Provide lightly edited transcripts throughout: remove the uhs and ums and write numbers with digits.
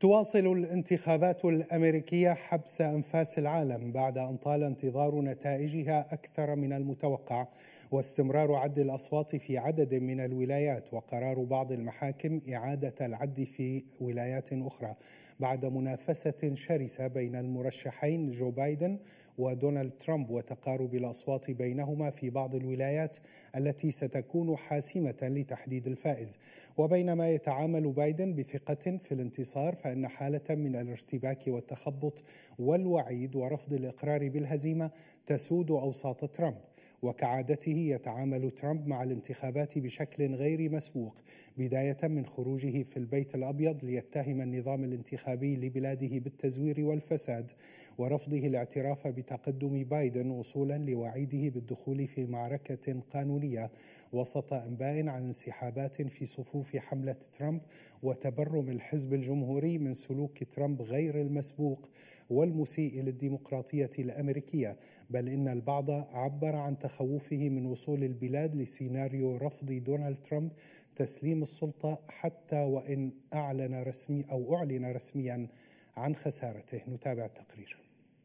تواصل الانتخابات الأمريكية حبس أنفاس العالم بعد أن طال انتظار نتائجها أكثر من المتوقع، واستمرار عد الأصوات في عدد من الولايات، وقرار بعض المحاكم إعادة العد في ولايات أخرى بعد منافسة شرسة بين المرشحين جو بايدن ودونالد ترامب، وتقارب الأصوات بينهما في بعض الولايات التي ستكون حاسمة لتحديد الفائز. وبينما يتعامل بايدن بثقة في الانتصار، فإن حالة من الارتباك والتخبط والوعيد ورفض الإقرار بالهزيمة تسود أوساط ترامب. وكعادته يتعامل ترامب مع الانتخابات بشكل غير مسبوق، بداية من خروجه في البيت الأبيض ليتهم النظام الانتخابي لبلاده بالتزوير والفساد، ورفضه الاعتراف بتقدم بايدن، وصولا لوعيده بالدخول في معركة قانونية وسط أنباء عن انسحابات في صفوف حملة ترامب وتبرم الحزب الجمهوري من سلوك ترامب غير المسبوق والمسيء للديمقراطية الأمريكية. بل إن البعض عبر عن تخوفه من وصول البلاد لسيناريو رفض دونالد ترامب تسليم السلطة، حتى وإن أعلن رسميا عن خسارته. نتابع التقرير.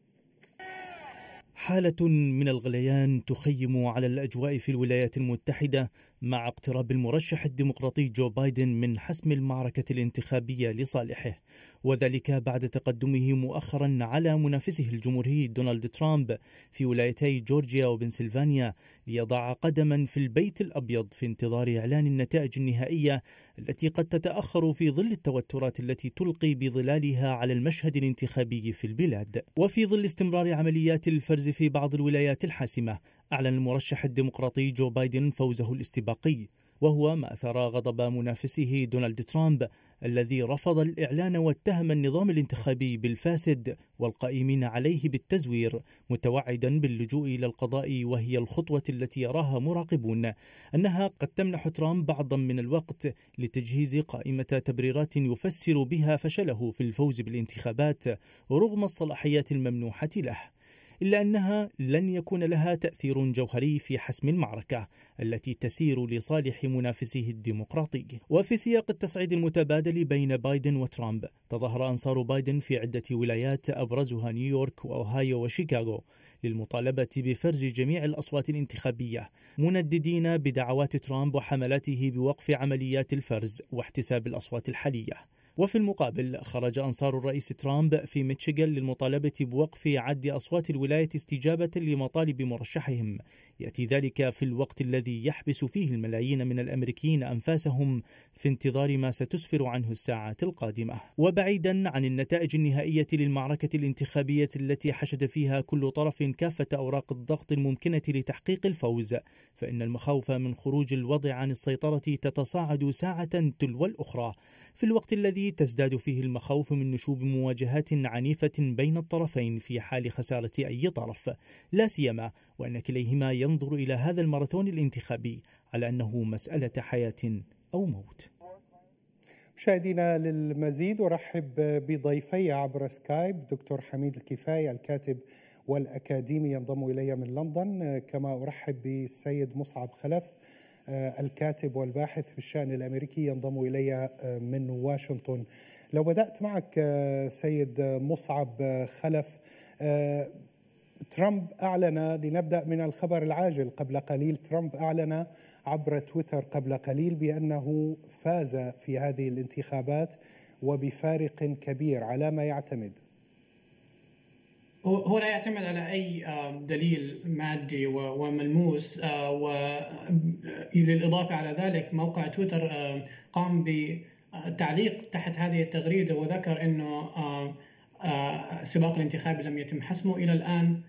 حالة من الغليان تخيم على الأجواء في الولايات المتحدة مع اقتراب المرشح الديمقراطي جو بايدن من حسم المعركة الانتخابية لصالحه، وذلك بعد تقدمه مؤخرا على منافسه الجمهوري دونالد ترامب في ولايتي جورجيا وبنسلفانيا ليضع قدما في البيت الأبيض في انتظار إعلان النتائج النهائية التي قد تتأخر في ظل التوترات التي تلقي بظلالها على المشهد الانتخابي في البلاد. وفي ظل استمرار عمليات الفرز في بعض الولايات الحاسمة، أعلن المرشح الديمقراطي جو بايدن فوزه الاستباقي، وهو ما أثار غضب منافسه دونالد ترامب الذي رفض الإعلان واتهم النظام الانتخابي بالفاسد والقائمين عليه بالتزوير، متوعدا باللجوء إلى القضاء، وهي الخطوة التي يراها مراقبون أنها قد تمنح ترامب بعضا من الوقت لتجهيز قائمة تبريرات يفسر بها فشله في الفوز بالانتخابات رغم الصلاحيات الممنوحة له، إلا أنها لن يكون لها تأثير جوهري في حسم المعركة التي تسير لصالح منافسه الديمقراطي. وفي سياق التصعيد المتبادل بين بايدن وترامب، تظاهر أنصار بايدن في عدة ولايات أبرزها نيويورك وأوهايو وشيكاغو للمطالبة بفرز جميع الأصوات الانتخابية، منددين بدعوات ترامب وحملاته بوقف عمليات الفرز واحتساب الأصوات الحالية. وفي المقابل خرج أنصار الرئيس ترامب في ميشيغان للمطالبة بوقف عد أصوات الولاية استجابة لمطالب مرشحهم، يأتي ذلك في الوقت الذي يحبس فيه الملايين من الأمريكيين أنفاسهم في انتظار ما ستسفر عنه الساعات القادمة. وبعيدا عن النتائج النهائية للمعركة الانتخابية التي حشد فيها كل طرف كافة أوراق الضغط الممكنة لتحقيق الفوز، فإن المخاوف من خروج الوضع عن السيطرة تتصاعد ساعة تلو الأخرى، في الوقت الذي تزداد فيه المخاوف من نشوب مواجهات عنيفة بين الطرفين في حال خسارة أي طرف، لا سيما وأن كليهما ينظر إلى هذا الماراثون الانتخابي على أنه مسألة حياة أو موت. مشاهدينا، للمزيد أرحب بضيفي عبر سكايب دكتور حميد الكفاية الكاتب والأكاديمي ينضم إلي من لندن، كما أرحب بالسيد مصعب خلف الكاتب والباحث في الشأن الأمريكي ينضم إلي من واشنطن. لو بدأت معك سيد مصعب خلف، ترامب أعلن، لنبدأ من الخبر العاجل قبل قليل، ترامب أعلن عبر تويتر قبل قليل بأنه فاز في هذه الانتخابات وبفارق كبير. على ما يعتمد؟ هو لا يعتمد على أي دليل مادي وملموس، وللإضافة على ذلك موقع تويتر قام بتعليق تحت هذه التغريدة وذكر أنه السباق الانتخابي لم يتم حسمه إلى الآن،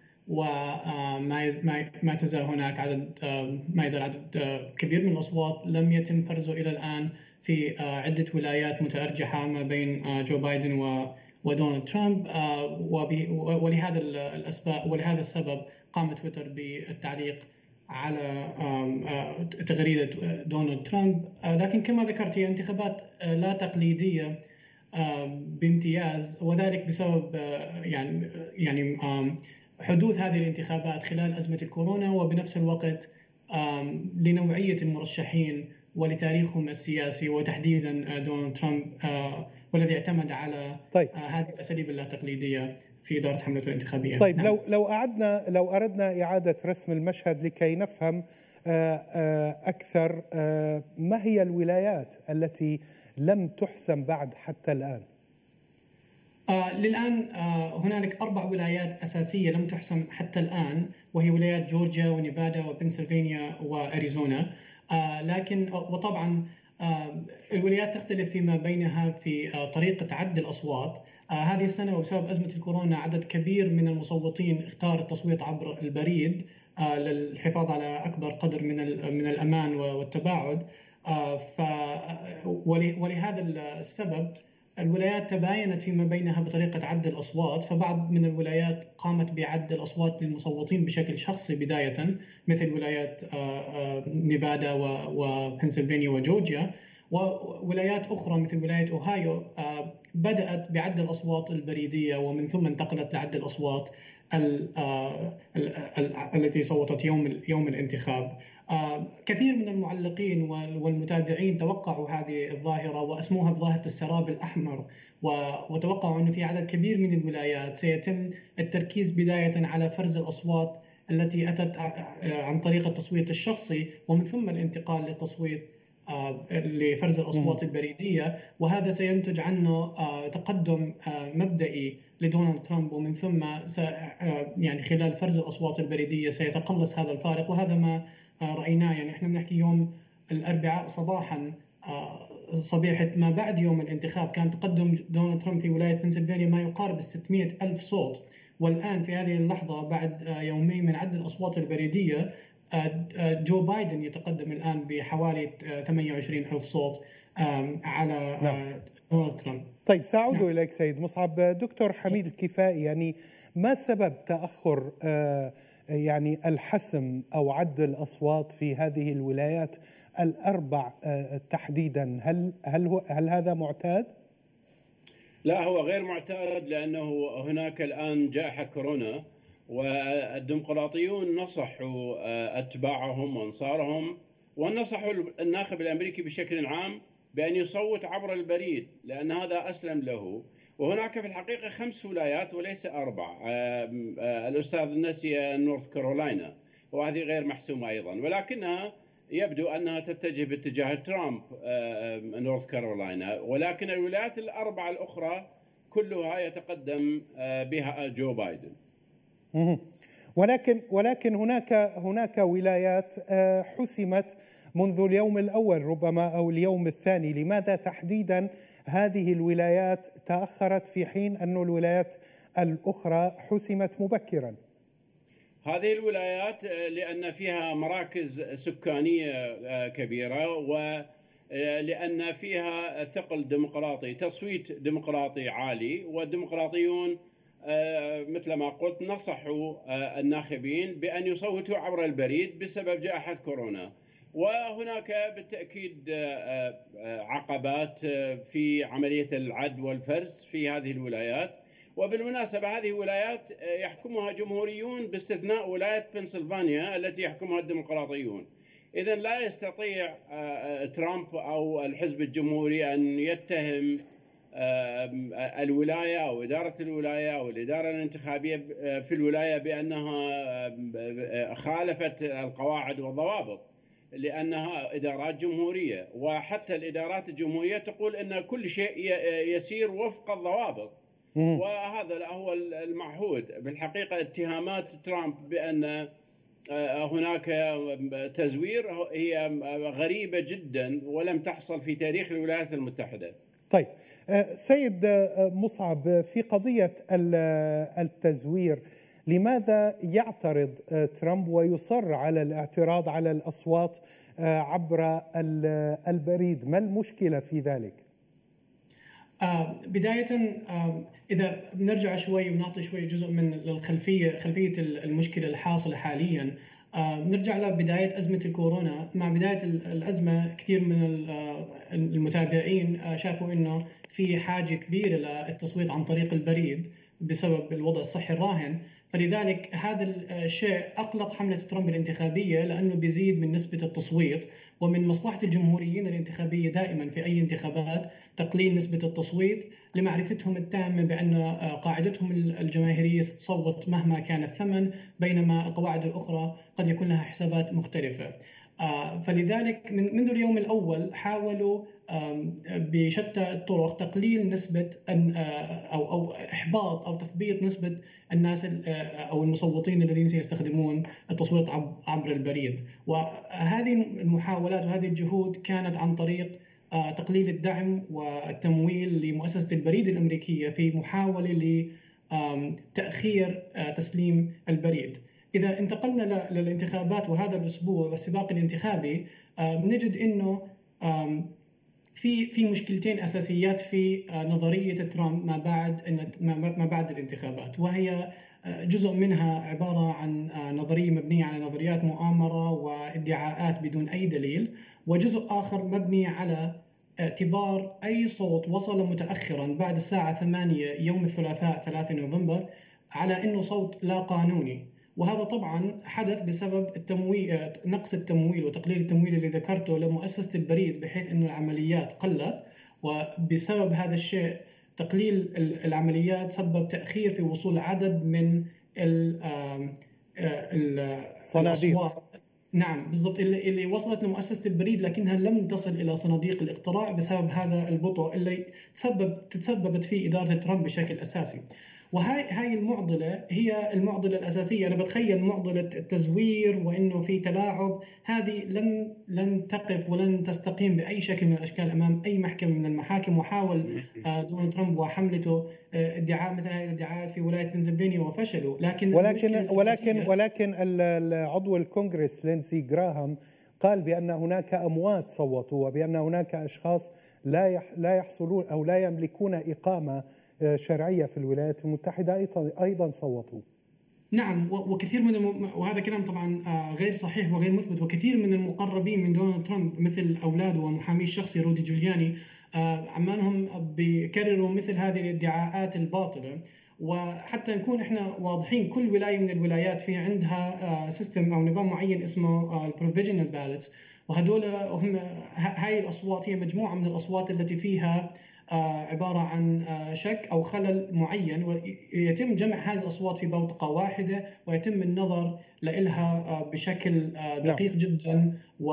وما تزال هناك ما يزال عدد كبير من الأصوات لم يتم فرزه إلى الآن في عدة ولايات متأرجحة ما بين جو بايدن ودونالد ترامب، ولهذا الأسباب ولهذا السبب قام تويتر بالتعليق على تغريدة دونالد ترامب. لكن كما ذكرت هي انتخابات لا تقليدية بامتياز، وذلك بسبب يعني حدوث هذه الانتخابات خلال أزمة الكورونا، وبنفس الوقت لنوعية المرشحين ولتاريخهم السياسي، وتحديدا دونالد ترامب والذي اعتمد على هذه الأساليب اللا تقليدية في إدارة حملته الانتخابية. طيب نعم. لو أردنا إعادة رسم المشهد لكي نفهم أكثر، ما هي الولايات التي لم تحسم بعد حتى الآن؟ للآن هنالك 4 ولايات أساسية لم تحسم حتى الآن، وهي ولايات جورجيا ونيفادا وبنسلفانيا وأريزونا. لكن وطبعا الولايات تختلف فيما بينها في طريقة عد الأصوات. هذه السنة وبسبب أزمة الكورونا عدد كبير من المصوتين اختار التصويت عبر البريد للحفاظ على أكبر قدر من الأمان والتباعد. ولهذا السبب الولايات تباينت فيما بينها بطريقة عد الأصوات، فبعض من الولايات قامت بعد الأصوات للمصوتين بشكل شخصي بداية، مثل ولايات نيفادا وبنسلفانيا وجورجيا، وولايات أخرى مثل ولاية أوهايو بدأت بعد الأصوات البريدية ومن ثم انتقلت لعد الأصوات التي صوتت يوم الانتخاب. كثير من المعلقين والمتابعين توقعوا هذه الظاهرة وأسموها بظاهرة السراب الأحمر، وتوقعوا أنه في عدد كبير من الولايات سيتم التركيز بداية على فرز الأصوات التي أتت عن طريق التصويت الشخصي، ومن ثم الانتقال للتصويت لفرز الأصوات البريدية، وهذا سينتج عنه تقدم مبدئي لدونالد ترامب، ومن ثم يعني خلال فرز الأصوات البريدية سيتقلص هذا الفارق. وهذا ما رأيناه. يعني احنا بنحكي يوم الأربعاء صباحا صبيحة ما بعد يوم الانتخاب كان تقدم دونالد ترامب في ولاية بنسلفانيا ما يقارب 600,000 صوت، والآن في هذه اللحظة بعد يومين من عد الأصوات البريدية جو بايدن يتقدم الآن بحوالي 28,000 صوت على دونالد ترامب. طيب سأعود إليك سيد مصعب. دكتور حميد الكفائي، يعني ما سبب تأخر يعني الحسم أو عد الأصوات في هذه الولايات الأربع تحديدا؟ هل هذا معتاد؟ لا، هو غير معتاد، لأنه هناك الآن جائحة كورونا، والديمقراطيون نصحوا أتباعهم وأنصارهم ونصحوا الناخب الأمريكي بشكل عام بأن يصوت عبر البريد لأن هذا أسلم له. وهناك في الحقيقة 5 ولايات وليس 4. الأستاذ نسي نورث كارولاينا، وهذه غير محسومة أيضا، ولكنها يبدو أنها تتجه باتجاه ترامب نورث كارولاينا. ولكن الولايات ال4 الأخرى كلها يتقدم بها جو بايدن. ولكن هناك ولايات حسمت منذ اليوم الأول ربما أو اليوم الثاني. لماذا تحديدا هذه الولايات تأخرت في حين أن الولايات الأخرى حسمت مبكرا؟ هذه الولايات لأن فيها مراكز سكانية كبيرة، ولأن فيها ثقل ديمقراطي، تصويت ديمقراطي عالي، والديمقراطيون مثل ما قلت نصحوا الناخبين بأن يصوتوا عبر البريد بسبب جائحة كورونا. وهناك بالتأكيد عقبات في عملية العد والفرز في هذه الولايات. وبالمناسبة هذه ولايات يحكمها جمهوريون باستثناء ولاية بنسلفانيا التي يحكمها الديمقراطيون. إذن لا يستطيع ترامب أو الحزب الجمهوري أن يتهم الولاية أو إدارة الولاية أو الإدارة الانتخابية في الولاية بأنها خالفت القواعد والضوابط، لأنها إدارات جمهورية، وحتى الإدارات الجمهورية تقول أن كل شيء يسير وفق الضوابط، وهذا هو المعهود. بالحقيقة اتهامات ترامب بأن هناك تزوير هي غريبة جدا ولم تحصل في تاريخ الولايات المتحدة. طيب سيد مصعب، في قضية التزوير لماذا يعترض ترامب ويصر على الاعتراض على الأصوات عبر البريد؟ ما المشكلة في ذلك؟ بداية إذا بنرجع شوي ونعطي شوي جزء من خلفية المشكلة الحاصلة حاليا، نرجع لبداية أزمة الكورونا. مع بداية الأزمة كثير من المتابعين شافوا أنه في حاجة كبيرة للتصويت عن طريق البريد بسبب الوضع الصحي الراهن، فلذلك هذا الشيء أقلق حملة ترامب الانتخابية، لأنه بيزيد من نسبة التصويت ومن مصلحة الجمهوريين الانتخابية دائما في أي انتخابات تقليل نسبة التصويت لمعرفتهم التامة بأن قاعدتهم الجماهيرية ستصوت مهما كان الثمن، بينما القواعد الأخرى قد يكون لها حسابات مختلفة. فلذلك منذ اليوم الأول حاولوا بشتى الطرق تقليل نسبة أو إحباط أو تثبيط نسبة الناس أو المصوتين الذين سيستخدمون التصويت عبر البريد. وهذه المحاولات وهذه الجهود كانت عن طريق تقليل الدعم والتمويل لمؤسسة البريد الأمريكية في محاولة لتأخير تسليم البريد. إذا انتقلنا للانتخابات وهذا الأسبوع والسباق الانتخابي، نجد أنه في مشكلتين أساسيات في نظرية ترامب ما بعد الانتخابات، وهي جزء منها عبارة عن نظرية مبنية على نظريات مؤامرة وادعاءات بدون أي دليل، وجزء آخر مبني على اعتبار أي صوت وصل متأخرا بعد الساعة 8 يوم الثلاثاء 3 نوفمبر على أنه صوت لا قانوني. وهذا طبعا حدث بسبب نقص التمويل وتقليل التمويل اللي ذكرته لمؤسسة البريد، بحيث أن العمليات قلت، وبسبب هذا الشيء تقليل العمليات سبب تأخير في وصول عدد من الصناديق. نعم بالضبط، اللي وصلت لمؤسسة البريد لكنها لم تصل إلى صناديق الاقتراع بسبب هذا البطء اللي تسببت فيه إدارة ترامب بشكل أساسي. وهاي المعضلة هي المعضلة الأساسية. أنا بتخيل معضلة التزوير وإنه في تلاعب، هذه لن تقف ولن تستقيم بأي شكل من الأشكال أمام أي محكمة من المحاكم. وحاول دونالد ترامب وحملته ادعاء مثل هذه الادعاءات في ولاية بنسلفانيا وفشلوا. ولكن العضو الكونغرس لينسي جراهام قال بأن هناك أموات صوتوا، وبأن هناك أشخاص لا يحصلون أو لا يملكون إقامة شرعية في الولايات المتحدة أيضا صوتوا. نعم، وكثير وهذا كلام طبعا غير صحيح وغير مثبت. وكثير من المقربين من دونالد ترامب مثل أولاده ومحاميه الشخصي رودي جولياني عمانهم بيكرروا مثل هذه الادعاءات الباطلة. وحتى نكون احنا واضحين، كل ولاية من الولايات في عندها سيستم أو نظام معين اسمه البروفيجنال بالوتس، وهدول هم هاي الأصوات هي مجموعة من الأصوات التي فيها عبارة عن شك أو خلل معين، ويتم جمع هذه الأصوات في بوتقة واحدة ويتم النظر لها بشكل دقيق جدا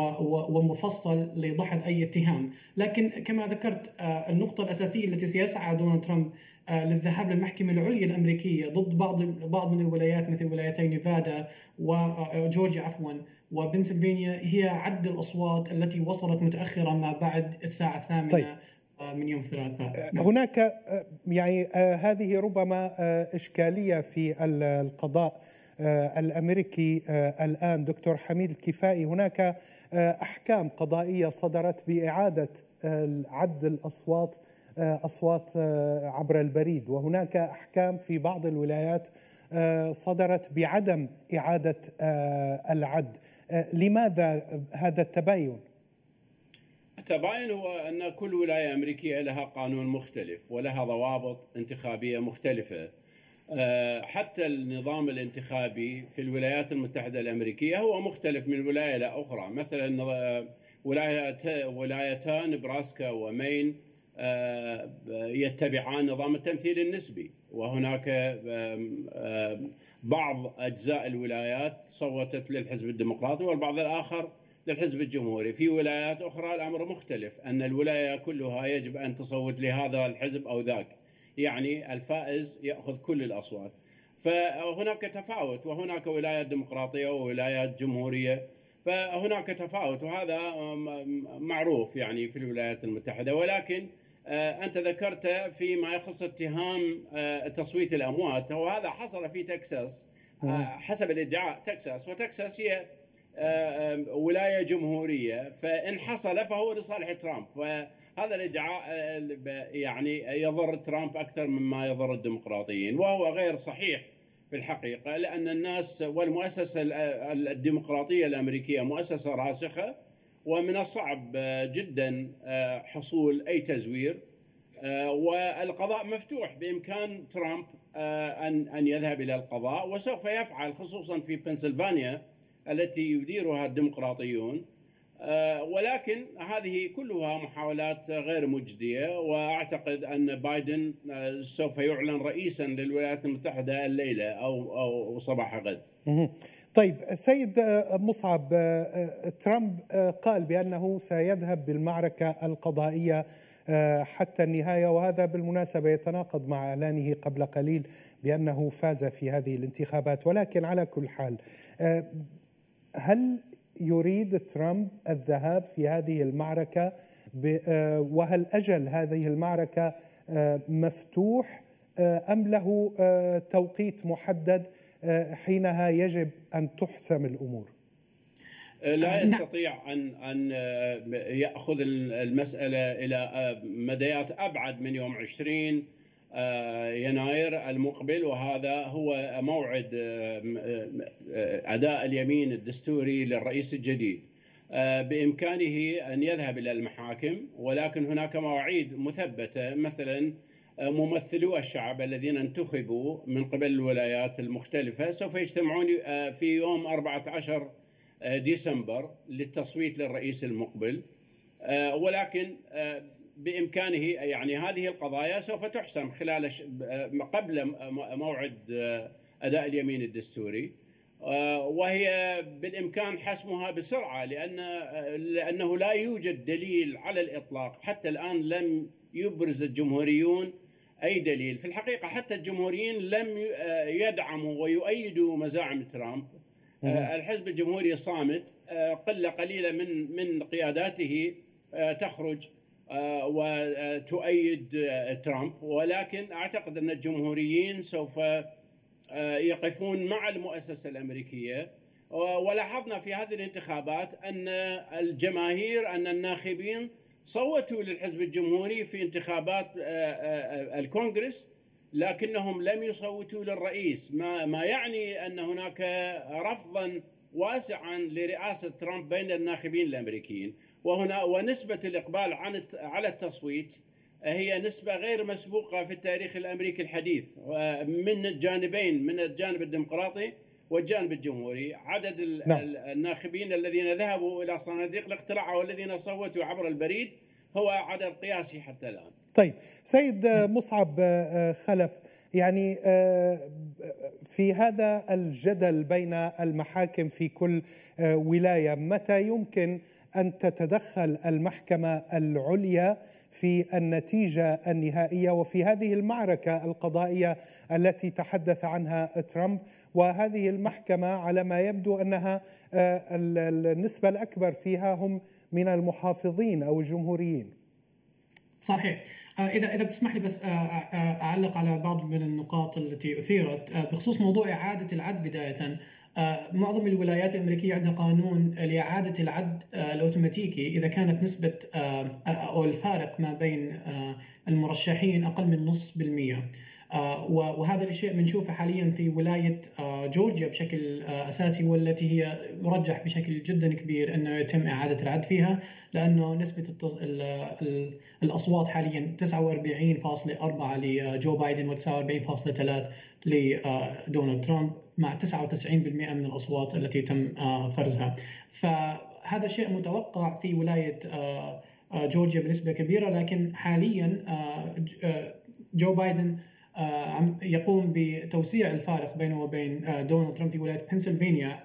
ومفصل لدحض أي اتهام. لكن كما ذكرت، النقطة الأساسية التي سيسعى دونالد ترامب للذهاب للمحكمة العليا الأمريكية ضد بعض من الولايات مثل ولايتي نيفادا وجورجيا وبنسلفانيا هي عد الأصوات التي وصلت متأخرا ما بعد الساعة 8 طيب. من يوم الثلاثاء. هناك يعني هذه ربما إشكالية في القضاء الأمريكي الآن دكتور حميد الكفائي. هناك أحكام قضائية صدرت بإعادة عد الأصوات عبر البريد، وهناك أحكام في بعض الولايات صدرت بعدم إعادة العد. لماذا هذا التباين؟ التباين هو أن كل ولاية أمريكية لها قانون مختلف ولها ضوابط انتخابية مختلفة. حتى النظام الانتخابي في الولايات المتحدة الأمريكية هو مختلف من ولاية إلى أخرى. مثلا ولايتان نبراسكا ومين يتبعان نظام التمثيل النسبي، وهناك بعض أجزاء الولايات صوتت للحزب الديمقراطي والبعض الآخر للحزب الجمهوري. في ولايات أخرى الأمر مختلف، أن الولاية كلها يجب أن تصوت لهذا الحزب أو ذاك، يعني الفائز يأخذ كل الأصوات. فهناك تفاوت، وهناك ولايات ديمقراطية وولايات جمهورية، فهناك تفاوت، وهذا معروف يعني في الولايات المتحدة. ولكن أنت ذكرت فيما يخص اتهام تصويت الأموات، وهذا حصل في تكساس حسب الادعاء. وتكساس هي ولاية جمهورية، فإن حصل فهو لصالح ترامب، وهذا الادعاء يعني يضر ترامب أكثر مما يضر الديمقراطيين، وهو غير صحيح في الحقيقة، لأن الناس والمؤسسة الديمقراطية الأمريكية مؤسسة راسخة، ومن الصعب جدا حصول أي تزوير، والقضاء مفتوح. بإمكان ترامب أن يذهب إلى القضاء، وسوف يفعل، خصوصا في بنسلفانيا التي يديرها الديمقراطيون. ولكن هذه كلها محاولات غير مجدية، وأعتقد أن بايدن سوف يعلن رئيسا للولايات المتحدة الليلة أو صباح غد. طيب سيد مصعب، ترامب قال بأنه سيذهب بالمعركة القضائية حتى النهاية، وهذا بالمناسبة يتناقض مع إعلانه قبل قليل بأنه فاز في هذه الانتخابات. ولكن على كل حال، هل يريد ترامب الذهاب في هذه المعركة، وهل أجل هذه المعركة مفتوح أم له توقيت محدد حينها يجب أن تحسم الأمور؟ لا يستطيع أن يأخذ المسألة إلى مديات أبعد من يوم 20 يناير المقبل، وهذا هو موعد أداء اليمين الدستوري للرئيس الجديد. بإمكانه أن يذهب إلى المحاكم، ولكن هناك مواعيد مثبتة، مثلا ممثلو الشعب الذين انتخبوا من قبل الولايات المختلفة سوف يجتمعون في يوم 14 ديسمبر للتصويت للرئيس المقبل، ولكن بإمكانه يعني هذه القضايا سوف تحسم خلال قبل موعد أداء اليمين الدستوري، وهي بالإمكان حسمها بسرعة، لأنه لا يوجد دليل على الإطلاق حتى الآن. لم يبرز الجمهوريون أي دليل. في الحقيقة حتى الجمهوريين لم يدعموا ويؤيدوا مزاعم ترامب. الحزب الجمهوري صامت، قلة قليلة من قياداته تخرج وتؤيد ترامب، ولكن أعتقد أن الجمهوريين سوف يقفون مع المؤسسة الأمريكية. ولاحظنا في هذه الانتخابات أن الجماهير، أن الناخبين صوتوا للحزب الجمهوري في انتخابات الكونغرس، لكنهم لم يصوتوا للرئيس، ما يعني أن هناك رفضا واسعا لرئاسة ترامب بين الناخبين الأمريكيين. ونسبة الإقبال على التصويت هي نسبة غير مسبوقة في التاريخ الأمريكي الحديث من الجانبين، من الجانب الديمقراطي والجانب الجمهوري. عدد الناخبين الذين ذهبوا إلى صناديق الاقتراع والذين صوتوا عبر البريد هو عدد قياسي حتى الآن. طيب سيد مصعب خلف، يعني في هذا الجدل بين المحاكم في كل ولاية، متى يمكن أن تتدخل المحكمة العليا في النتيجة النهائية وفي هذه المعركة القضائية التي تحدث عنها ترامب؟ وهذه المحكمة على ما يبدو أنها النسبة الأكبر فيها هم من المحافظين أو الجمهوريين. صحيح. إذا بتسمح لي بس أعلق على بعض من النقاط التي أثيرت بخصوص موضوع إعادة العد. بداية، معظم الولايات الأمريكية عندها قانون لإعادة العد الأوتوماتيكي إذا كانت نسبة أو الفارق ما بين المرشحين أقل من 0.5%. وهذا الشيء بنشوفه حاليا في ولاية جورجيا بشكل أساسي، والتي هي يرجح بشكل جدا كبير أنه يتم إعادة العد فيها، لأنه نسبة الأصوات حاليا 49.4 لجو بايدن و49.3 لدونالد ترامب، مع 99% من الأصوات التي تم فرزها. فهذا شيء متوقع في ولاية جورجيا بنسبة كبيرة. لكن حاليا جو بايدن يقوم بتوسيع الفارق بينه وبين دونالد ترامب في ولاية بنسلفانيا،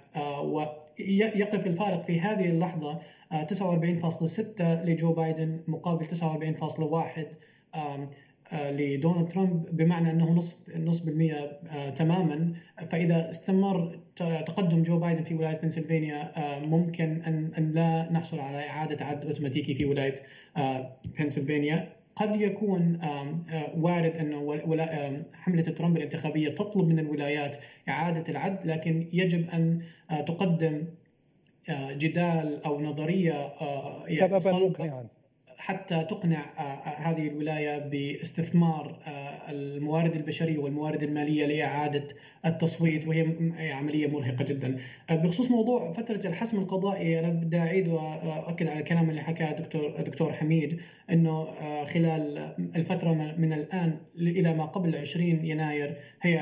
ويقف الفارق في هذه اللحظة 49.6 لجو بايدن مقابل 49.1 لدونالد ترامب، بمعنى أنه نصف بالمئة تماما. فإذا استمر تقدم جو بايدن في ولاية بنسلفانيا ممكن أن لا نحصل على إعادة عد أوتوماتيكي في ولاية بنسلفانيا. قد يكون وارد أن حملة ترامب الانتخابية تطلب من الولايات إعادة العد، لكن يجب أن تقدم جدال أو نظرية سببا مقنعا حتى تقنع هذه الولاية باستثمار الموارد البشرية والموارد المالية لإعادة التصويت، وهي عملية مرهقة جدا. بخصوص موضوع فترة الحسم القضائي، أنا بدي أعيد وأؤكد على الكلام اللي حكاه دكتور حميد، أنه خلال الفترة من الآن إلى ما قبل 20 يناير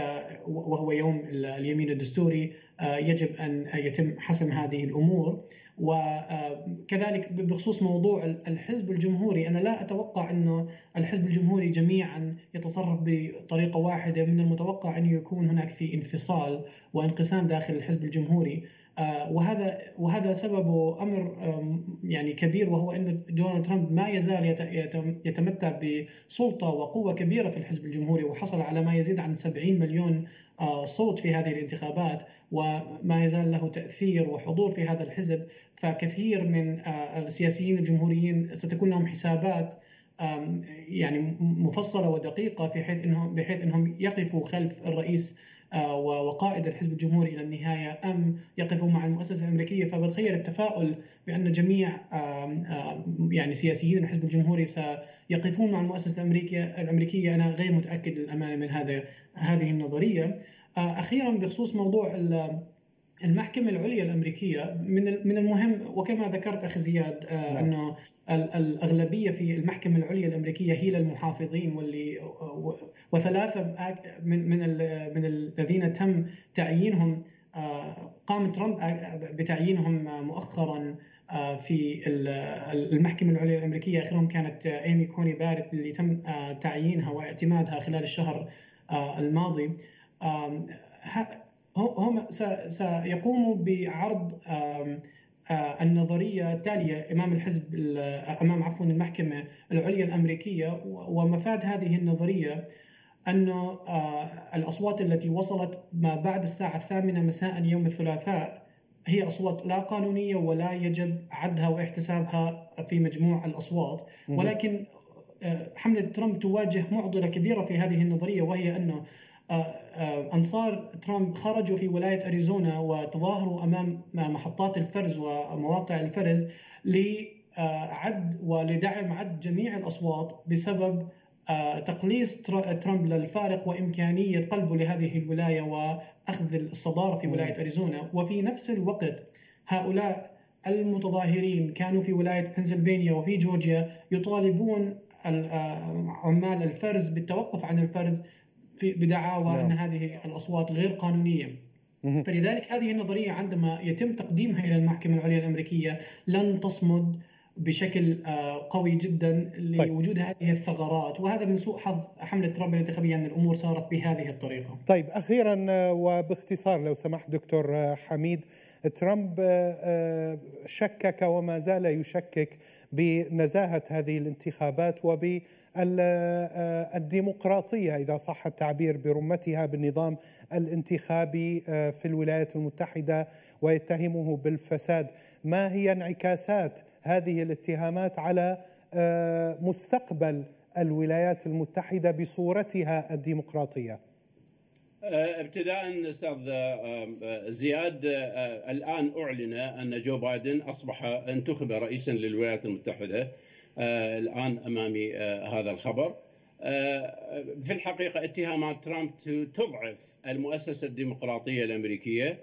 وهو يوم اليمين الدستوري يجب أن يتم حسم هذه الأمور. وكذلك بخصوص موضوع الحزب الجمهوري، أنا لا أتوقع أنه الحزب الجمهوري جميعا يتصرف بطريقة واحدة. من المتوقع أن يكون هناك في انفصال وانقسام داخل الحزب الجمهوري، وهذا سببه أمر يعني كبير، وهو أن دونالد ترامب ما يزال يتمتع بسلطة وقوة كبيرة في الحزب الجمهوري، وحصل على ما يزيد عن 70 مليون صوت في هذه الانتخابات، وما يزال له تأثير وحضور في هذا الحزب. فكثير من السياسيين الجمهوريين ستكون لهم حسابات يعني مفصلة ودقيقة بحيث أنهم يقفوا خلف الرئيس وقائد الحزب الجمهوري إلى النهاية، أم يقفوا مع المؤسسة الأمريكية. فبتخيل التفاؤل بأن جميع يعني سياسيين الحزب الجمهوري سيقفون مع المؤسسة الأمريكية. أنا غير متأكد للأمانة من هذه النظرية. أخيرا بخصوص موضوع المحكمة العليا الأمريكية، من المهم وكما ذكرت أخي زياد أنه الأغلبية في المحكمة العليا الأمريكية هي للمحافظين، وثلاثة من الذين تم تعيينهم قام ترامب بتعيينهم مؤخرا في المحكمة العليا الأمريكية. آخرهم كانت إيمي كوني بارت اللي تم تعيينها واعتمادها خلال الشهر الماضي. هم سيقوموا بعرض النظرية التالية أمام المحكمة العليا الأمريكية. ومفاد هذه النظرية أن الأصوات التي وصلت ما بعد الساعة 8 مساء يوم الثلاثاء هي أصوات لا قانونية ولا يجب عدها واحتسابها في مجموع الأصوات. ولكن حملة ترامب تواجه معضلة كبيرة في هذه النظرية، وهي أنه أنصار ترامب خرجوا في ولاية أريزونا وتظاهروا أمام محطات الفرز ومواقع الفرز لعد ولدعم عد جميع الأصوات بسبب تقليص ترامب للفارق وإمكانية قلبه لهذه الولاية وأخذ الصدارة في ولاية أريزونا. وفي نفس الوقت هؤلاء المتظاهرين كانوا في ولاية بنسلفانيا وفي جورجيا يطالبون عمال الفرز بالتوقف عن الفرز بدعاوى أن هذه الأصوات غير قانونية. فلذلك هذه النظرية عندما يتم تقديمها إلى المحكمة العليا الأمريكية لن تصمد بشكل قوي جدا لوجود هذه الثغرات، وهذا من سوء حظ حملة ترامب الانتخابية أن الأمور صارت بهذه الطريقة. طيب أخيرا وباختصار لو سمحت دكتور حميد، ترامب شكك وما زال يشكك بنزاهة هذه الانتخابات وبالديمقراطية إذا صح التعبير برمتها بالنظام الانتخابي في الولايات المتحدة، ويتهمه بالفساد. ما هي انعكاسات هذه الاتهامات على مستقبل الولايات المتحدة بصورتها الديمقراطية؟ ابتداء أستاذ زياد، الآن أعلن أن جو بايدن أصبح انتخب رئيسا للولايات المتحدة. الآن أمامي هذا الخبر. في الحقيقة اتهامات ترامب تضعف المؤسسة الديمقراطية الأمريكية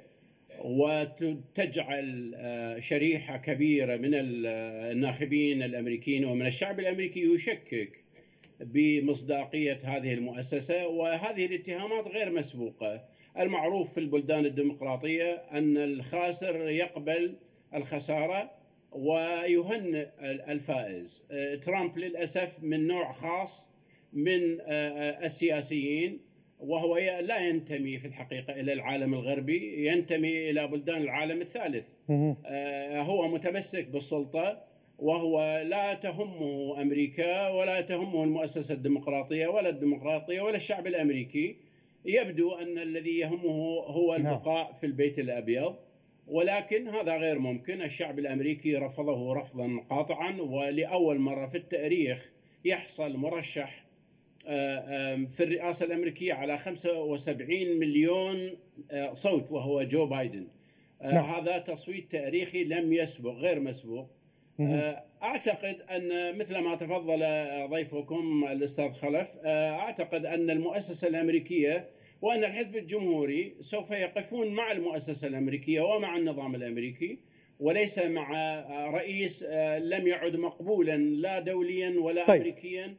وتجعل شريحة كبيرة من الناخبين الأمريكيين ومن الشعب الأمريكي يشكك بمصداقية هذه المؤسسة. وهذه الاتهامات غير مسبوقة. المعروف في البلدان الديمقراطية أن الخاسر يقبل الخسارة ويهنئ الفائز. ترامب للأسف من نوع خاص من السياسيين، وهو لا ينتمي في الحقيقة إلى العالم الغربي، ينتمي إلى بلدان العالم الثالث. هو متمسك بالسلطة، وهو لا تهمه أمريكا ولا تهمه المؤسسة الديمقراطية ولا الديمقراطية ولا الشعب الأمريكي. يبدو أن الذي يهمه هو البقاء في البيت الأبيض، ولكن هذا غير ممكن. الشعب الأمريكي رفضه رفضا قاطعا، ولأول مرة في التاريخ يحصل مرشح في الرئاسة الأمريكية على 75 مليون صوت وهو جو بايدن. هذا تصويت تاريخي لم يسبق، غير مسبوق. أعتقد أن مثل ما تفضل ضيفكم الأستاذ خلف، أعتقد أن المؤسسة الأمريكية وأن الحزب الجمهوري سوف يقفون مع المؤسسة الأمريكية ومع النظام الأمريكي، وليس مع رئيس لم يعد مقبولا لا دوليا ولا أمريكيا.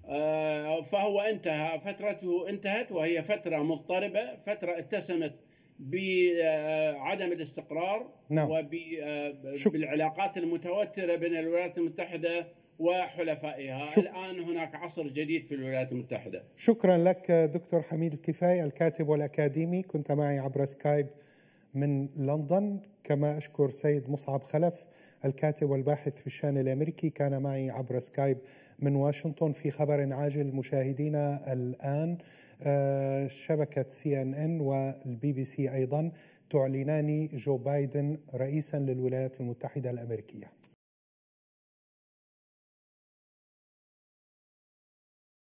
فهو انتهت، وهي فترة مضطربة، فترة اتسمت بعدم الاستقرار نعم. وبالعلاقات المتوترة بين الولايات المتحدة وحلفائها. الآن هناك عصر جديد في الولايات المتحدة. شكرا لك دكتور حميد الكفاي الكاتب والأكاديمي، كنت معي عبر سكايب من لندن. كما أشكر سيد مصعب خلف الكاتب والباحث في الشأن الأمريكي، كان معي عبر سكايب من واشنطن. في خبر عاجل مشاهدينا الآن، شبكة CNN والBBC أيضا تعلنان جو بايدن رئيسا للولايات المتحدة الأمريكية.